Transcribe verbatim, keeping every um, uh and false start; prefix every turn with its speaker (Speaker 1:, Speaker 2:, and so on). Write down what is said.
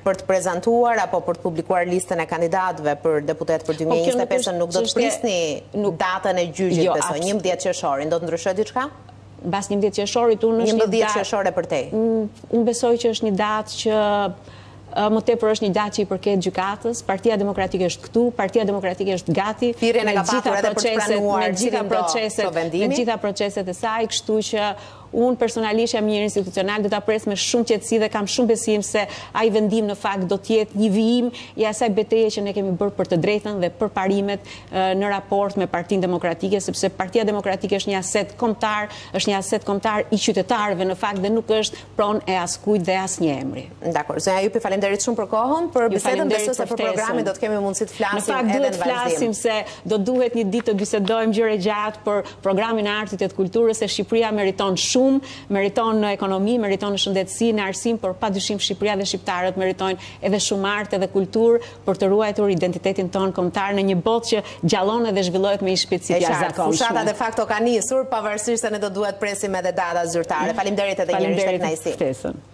Speaker 1: për të prezantuar apo për të publikuar listën e kandidatëve për deputet për dy mijë e njëzet e pesë, nuk do të prisni datën e gjyqit, besoj, njëmbëdhjetë qershorin, do të ndryshojë diçka?
Speaker 2: Mbas njëmbëdhjetë qershorit unë është një
Speaker 1: njëmbëdhjetë qershore për te.
Speaker 2: Unë besoj që është një datë që më tepër është një datë që i përket gjykatës. Partia Demokratike është këtu, Partia Demokratike është gati
Speaker 1: Thirrjen e ka patur edhe për të pranuar cilin do të vendimi.
Speaker 2: Me gjitha proceset e saj, kështu që unë personalisht jam një institucional, do ta pres me shumë qetësi dhe kam shumë besim se ai vendim në fakt do të jetë një vijim i asaj betejë që ne kemi bërë për të drejtën dhe për parimet në raport me Partinë Demokratike, sepse Partia Demokratike është një aset kombëtar, është një aset kombëtar i qytetarëve në fakt dhe nuk është pronë e askujt dhe asnjë emri.
Speaker 1: Dakor, zonja Jupi, faleminderit shumë për kohën, për bisedën, besoj se për programin do të kemi mundësi të flasim edhe në vazhdim.
Speaker 2: Në fakt duhet flasim se do duhet një ditë të bisedojmë gjëra gjatë për programin e artit e të kulturës, se Shqipëria meriton shumë, meriton në ekonomi, meriton në shëndetësi, në arsim, por padyshim Shqipëria dhe shqiptarët meritojnë edhe shumë art edhe kulturë për të ruajtur identitetin tonë kombëtar në një botë që gjallon dhe zhvillohet me një shpejtësi të jashtëzakonshme.
Speaker 1: Fushata de facto ka nisur, pavarësisht se ne do duhet presim edhe data zyrtare. Faleminderit edhe një herë, ishte kënaqësi.